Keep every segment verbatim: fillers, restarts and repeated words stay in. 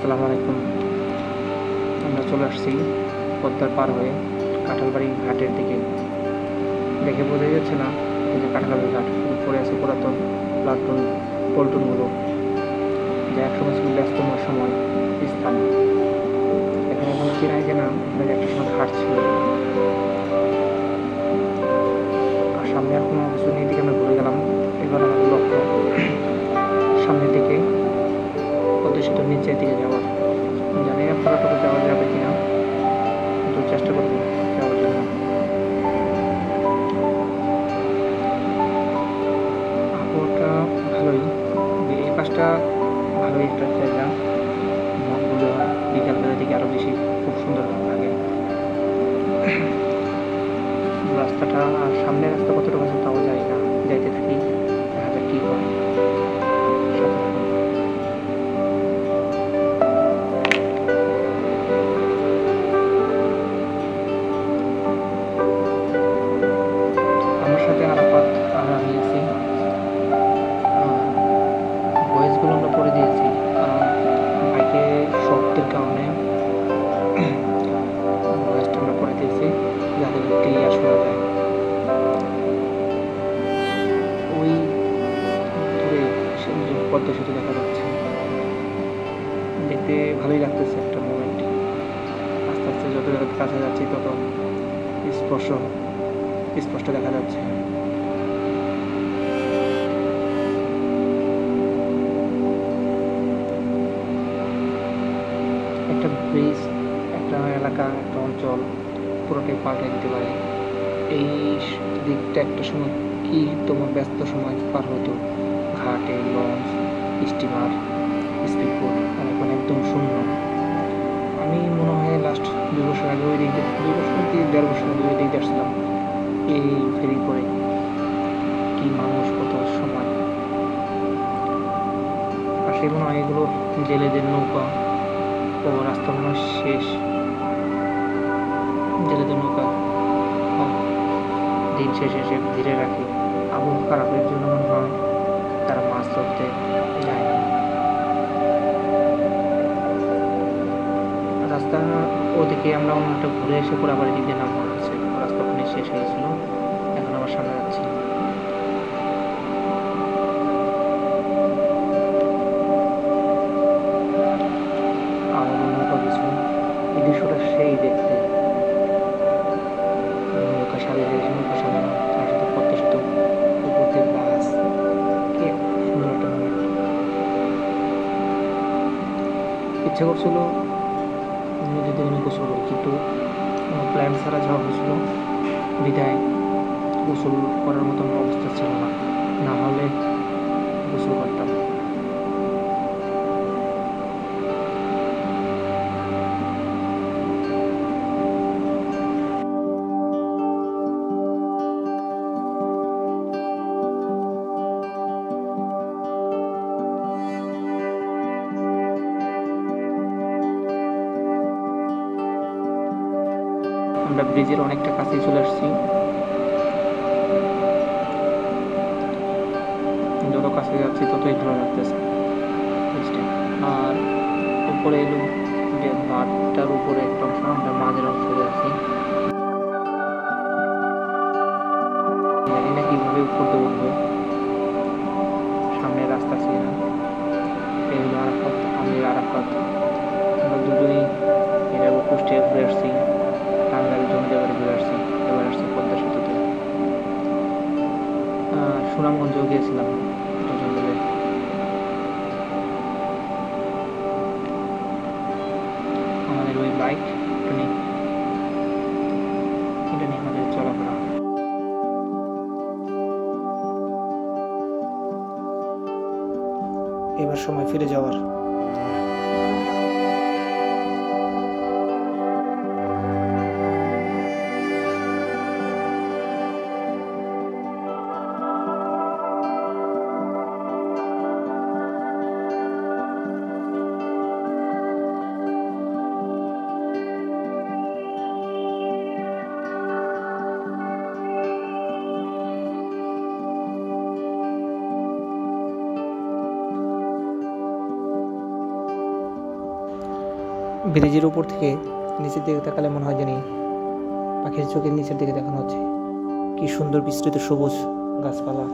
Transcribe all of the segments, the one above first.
আসসালামু আলাইকুম। আমরা চলে আসছি পদ্মার পার হয়ে কাঁঠালবাড়ি ঘাটের দিকে। দেখে বোঝা যাচ্ছে না এই যে কাঁঠালবাড়ি ঘাট, শুধু পড়ে আছে পুরাতন প্লাটুন পল্টনগুলো, যা একসময় ছিল ব্যস্তম সময় স্থান। এখানে এখন কি নাই যে না, এখানে একটা সময় ঘাট ছিল। আর সামনে আর কোনো কিছু নেই, দিকে আমরা ঘুরে গেলাম। এবার আমাদের লক্ষ্য সামনের দিকে, পদ্মা সেতুর নিচের দিকে যাওয়ার। জানি না পুরোটুকু যাওয়া যাবে কিনা, কিন্তু চেষ্টা করবো যাওয়ার জন্য। আবহাওয়াটা ভালোই, এই পাশটা ভালোই একটা জায়গা। মনগুলো বিকালবেলার দিকে আরও বেশি খুব সুন্দর লাগে। রাস্তাটা আর সামনের রাস্তা কতটুকু আছে তাও যাই না, যাইতে থাকি, দেখা যাক কী হয়। আমার সাথে আরাফাত আর আমি আছি। ভয়েসগুলো আমরা পরে দিয়েছি, কারণ বাইকে শব্দের কারণে ভয়েসটা আমরা পরে দিয়েছি, যাতে ক্লিয়ার শোনা যায়। ওই দূরে পদ্মা সেতু দেখা যাচ্ছে, দেখতে ভালোই লাগতেছে একটা মোমেন্ট। আস্তে আস্তে যত যত কাছে যাচ্ছি তত স্পষ্ট স্পষ্ট দেখা যাচ্ছে। একটা ব্রিজ, একটা এলাকা, একটা অঞ্চল পুরোটাই পাল্টে দিতে পারে। এই দিকটা একটা সময় কি তোমার ব্যস্ত সময় পার হতো, ঘাটে লঞ্চ, স্টিমার, স্পিডবোট, আর এখন একদম শূন্য। আমি মনে হয় লাস্ট দুই বছর আগে ওই দিক দুই বছর কি দেড় বছর আগে ওই দিক আসছিলাম এই ফেরি করে। কি মানুষ, কত সময়। আর সে মনে হয় এগুলো জেলেদের নৌকা। ও রাস্তা মনে হয় শেষ, জেলেদের নৌকা দিন শেষে এসে ঘিরে রাখে। আবহাওয়া খারাপের জন্য মনে হয় তারা মাছ ধরতে যায় না। রাস্তা ওদিকে আমরা অন্যটা ঘুরে এসে পরে আবার এদিকে নাম হচ্ছে, রাস্তা ওখানে শেষ হয়েছিল। এখন আবার সামনে যাচ্ছি। আমার নৌকা কিছু এই দৃশ্যটা সেই দেখতে, নৌকা সাজিয়ে দিয়েছে, নৌকা সাজানো, তার সাথে পদ্মা সেতু, উপর দিয়ে বাস, কি সুন্দর একটা মোমেন্ট। ইচ্ছা করছিল নদীতে আমি গোসল করি, কিন্তু প্ল্যান ছাড়া যাওয়া হয়েছিল বিদায় গোসল করার মতন অবস্থা ছিল না, না হলে গোসল করতাম। আমরা ব্রিজের অনেকটা কাছেই চলে আসছি। যত কাছে যাচ্ছি ততই ভালো লাগতেছে। আর উপরে এলো মাঠটার উপরে একটা অংশ, আমরা মাঝের অংশে আছি। জানি না কিভাবে উপরে উঠবো, সামনে রাস্তা ছিল না। এই হলো আরাফাত, আমি আরাফাত, আমরা দুজনেই এর কুষ্টিয়া ঘুরে আসছি, টাঙ্গাইল জমিতে বাড়ি ঘুরে আসছি, এবার আসছি পদ্মা সেতুতে। সুনামগঞ্জেও গিয়েছিলাম দুজন মিলে। আমাদের ওই বাইক এটা নিয়ে এটা নিয়ে আমাদের চলাফেরা। এবার সময় ফিরে যাওয়ার। ব্রিজের উপর থেকে নিচের দিকে তাকালে মনে হয় জানি পাখির চোখের নিচের দিকে দেখানো হচ্ছে। কি সুন্দর বিস্তৃত সবুজ গাছপালা।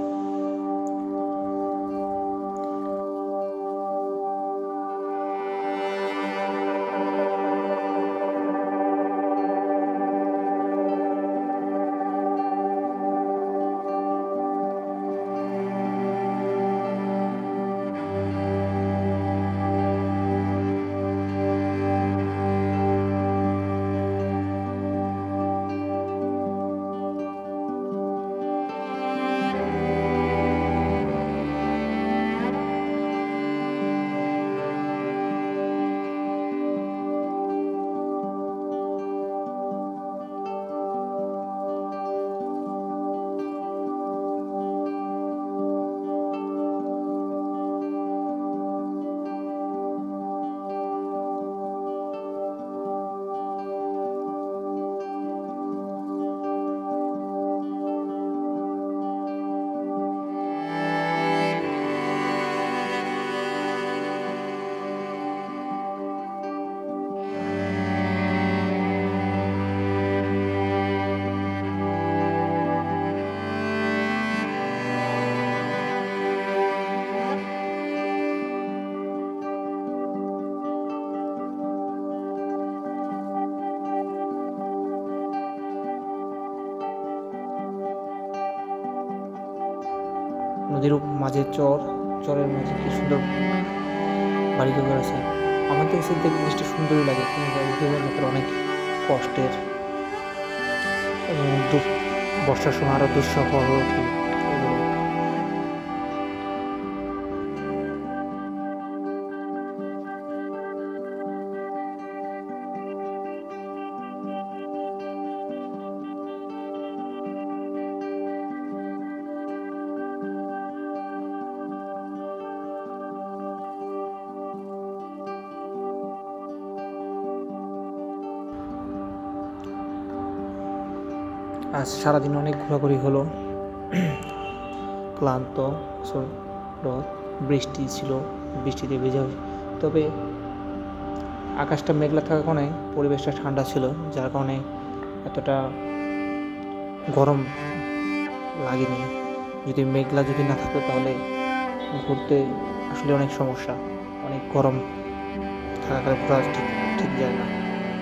নদীর মাঝে চর, চরের মাঝে কি সুন্দর বাড়ি ঘর আছে। আমার তো এসে দেখতে জিনিসটা সুন্দরই লাগে, কিন্তু জীবনযাত্রা অনেক কষ্টের এবং বর্ষার সময় আরও দুঃসহ হয়ে ওঠে। আজ সারাদিন অনেক ঘোরাঘুরি হলো, ক্লান্ত, রোদ, বৃষ্টি ছিল, বৃষ্টিতে ভেজা। তবে আকাশটা মেঘলা থাকার কারণে পরিবেশটা ঠান্ডা ছিল, যার কারণে এতটা গরম লাগেনি। যদি মেঘলা যদি না থাকতো তাহলে ঘুরতে আসলে অনেক সমস্যা, অনেক গরম থাকার ঘোরা ঠিক ঠিক যায় না।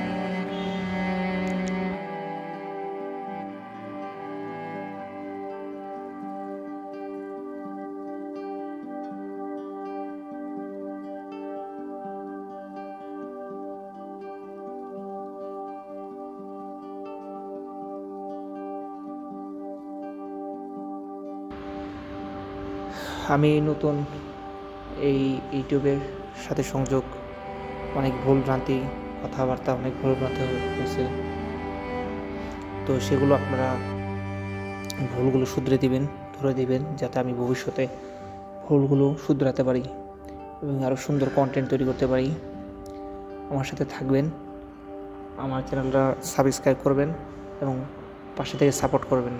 আমি নতুন এই ইউটিউবের সাথে সংযোগ, অনেক ভুল ভ্রান্তি, কথাবার্তা অনেক ভুল ভ্রান্তি হয়েছে, তো সেগুলো আপনারা ভুলগুলো শুধরে দিবেন, ধরে দিবেন, যাতে আমি ভবিষ্যতে ভুলগুলো শুধরাতে পারি এবং আরও সুন্দর কন্টেন্ট তৈরি করতে পারি। আমার সাথে থাকবেন, আমার চ্যানেলটা সাবস্ক্রাইব করবেন এবং পাশে থেকে সাপোর্ট করবেন।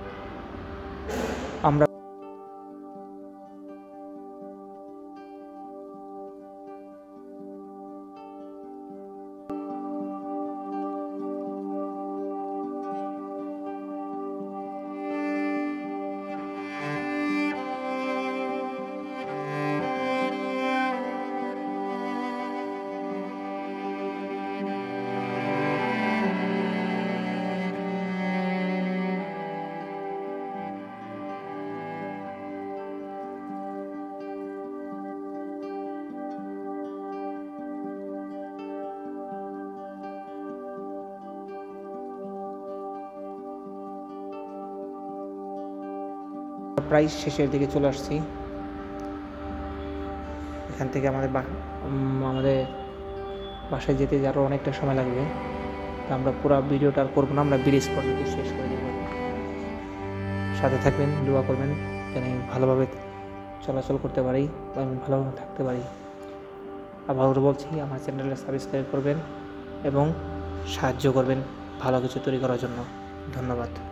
আমরা প্রায় শেষের দিকে চলে আসছি। এখান থেকে আমাদের আমাদের বাসায় যেতে আরও অনেকটা সময় লাগবে, তো আমরা পুরো ভিডিওটা আর করবো না, আমরা ব্রিজ পর্যন্ত শেষ করে দেব। সাথে থাকবেন, দোয়া করবেন যেন ভালোভাবে চলাচল করতে পারি বা আমি ভালোভাবে থাকতে পারি। আবার বলছি, আমার চ্যানেলটা সাবস্ক্রাইব করবেন এবং সাহায্য করবেন ভালো কিছু তৈরি করার জন্য। ধন্যবাদ।